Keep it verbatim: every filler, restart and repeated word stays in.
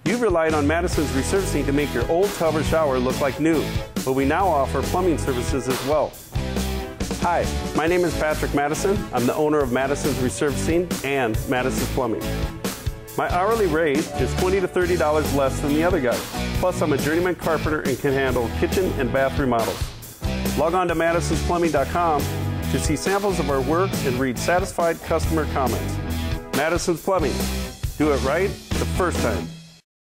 You've relied on Madison's resurfacing to make your old tub or shower look like new, but we now offer plumbing services as well. Hi, my name is Patrick Madison. I'm the owner of Madison's Resurfacing and Madison's Plumbing. My hourly rate is twenty to thirty dollars less than the other guys. Plus, I'm a journeyman carpenter and can handle kitchen and bath remodels. Log on to madisons plumbing dot com to see samples of our work and read satisfied customer comments. Madison's Plumbing. Do it right the first time.